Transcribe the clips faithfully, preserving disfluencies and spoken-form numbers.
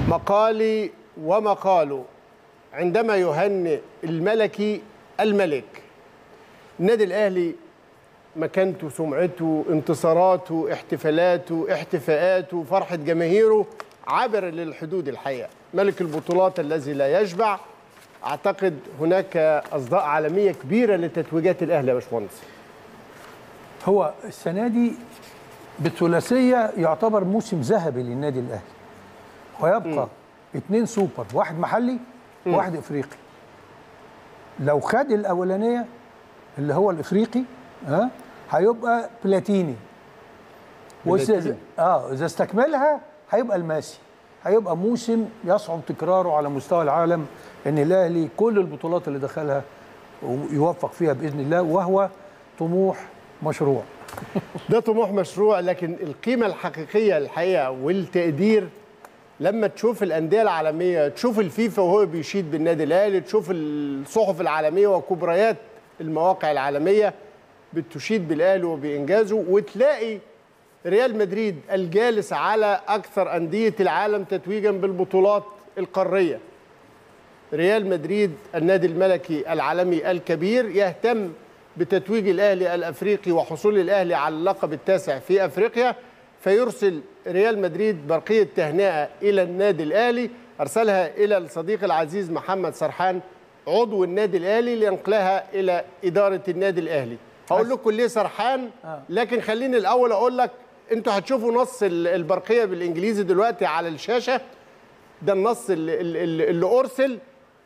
مقالي ومقاله عندما يهنئ الملكي الملك. النادي الأهلي مكانته، سمعته، انتصاراته، احتفالاته، احتفاءاته، فرحة جماهيره عبر للحدود الحقيقة. ملك البطولات الذي لا يشبع. أعتقد هناك أصداء عالمية كبيرة لتتويجات الأهلي يا باشمهندس. هو السنة دي بالثلاثية يعتبر موسم ذهبي للنادي الأهلي، ويبقى م. اتنين سوبر، واحد محلي وواحد افريقي. لو خد الاولانيه اللي هو الافريقي ها هيبقى بلاتيني، واذا اه اذا استكملها هيبقى الماسي. هيبقى موسم يصعب تكراره على مستوى العالم، ان الاهلي كل البطولات اللي دخلها ويوفق فيها باذن الله، وهو طموح مشروع. ده طموح مشروع، لكن القيمه الحقيقيه الحقيقه والتقدير لما تشوف الأندية العالمية، تشوف الفيفا وهو بيشيد بالنادي الأهلي، تشوف الصحف العالمية وكبريات المواقع العالمية بتشيد بالأهلي وبإنجازه، وتلاقي ريال مدريد الجالس على أكثر أندية العالم تتويجا بالبطولات القارية. ريال مدريد النادي الملكي العالمي الكبير يهتم بتتويج الأهلي الأفريقي وحصول الأهلي على اللقب التاسع في أفريقيا، فيرسل ريال مدريد برقية تهنئة إلى النادي الأهلي، أرسلها إلى الصديق العزيز محمد سرحان عضو النادي الأهلي لينقلها إلى إدارة النادي الأهلي. هقول لكم ليه سرحان، لكن خليني الأول أقول لك، أنتوا هتشوفوا نص البرقية بالإنجليزي دلوقتي على الشاشة. ده النص اللي, اللي, اللي أرسل.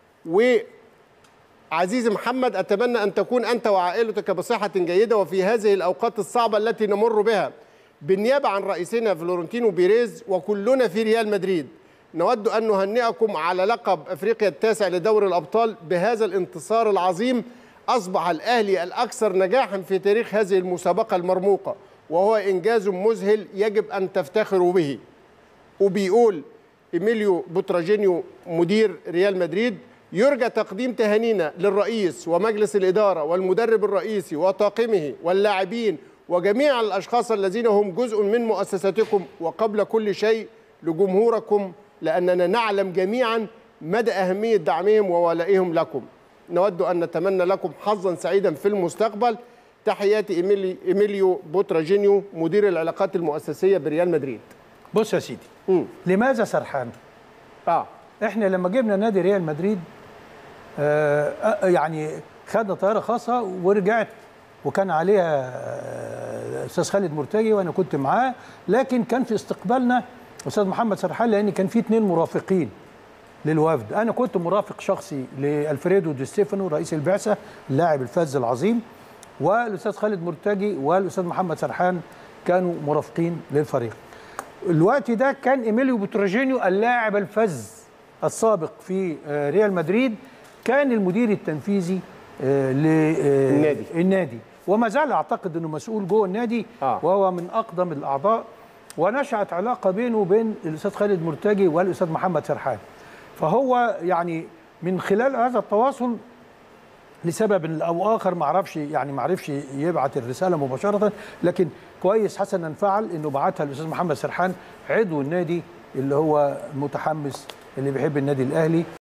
وعزيزي محمد، أتمنى أن تكون أنت وعائلتك بصحة جيدة وفي هذه الأوقات الصعبة التي نمر بها. بالنيابة عن رئيسنا فلورنتينو بيريز وكلنا في ريال مدريد، نود أن نهنئكم على لقب أفريقيا التاسع لدوري الأبطال. بهذا الانتصار العظيم أصبح الأهلي الأكثر نجاحا في تاريخ هذه المسابقة المرموقة، وهو إنجاز مذهل يجب أن تفتخروا به. وبيقول إيميليو بوتراجينيو مدير ريال مدريد: يرجى تقديم تهانينا للرئيس ومجلس الإدارة والمدرب الرئيسي وطاقمه واللاعبين وجميع الأشخاص الذين هم جزء من مؤسستكم، وقبل كل شيء لجمهوركم، لأننا نعلم جميعا مدى أهمية دعمهم وولائهم لكم. نود أن نتمنى لكم حظا سعيدا في المستقبل. تحياتي إيميليو بوتراجينيو مدير العلاقات المؤسسية بريال مدريد. بص يا سيدي، م. لماذا سرحان؟ آه. احنا لما جبنا نادي ريال مدريد آه يعني خدنا طيارة خاصة ورجعت، وكان عليها استاذ خالد مرتجي وانا كنت معاه، لكن كان في استقبالنا استاذ محمد سرحان، لان كان في اثنين مرافقين للوفد. انا كنت مرافق شخصي لالفريدو دي ستيفانو رئيس البعثه اللاعب الفذ العظيم، والاستاذ خالد مرتجي والاستاذ محمد سرحان كانوا مرافقين للفريق. الوقت ده كان ايميليو بوتراجينيو اللاعب الفذ السابق في ريال مدريد، كان المدير التنفيذي للنادي النادي وما زال اعتقد انه مسؤول جوه النادي آه. وهو من اقدم الاعضاء، ونشأت علاقه بينه وبين الاستاذ خالد مرتجي والاستاذ محمد سرحان. فهو يعني من خلال هذا التواصل لسبب او اخر ما اعرفش، يعني ما عرفش يبعت الرساله مباشره، لكن كويس حسنا فعل انه بعتها الاستاذ محمد سرحان عضو النادي اللي هو المتحمس اللي بيحب النادي الاهلي.